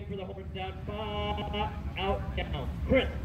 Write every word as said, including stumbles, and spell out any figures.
for the horns down, five, out, down. Chris.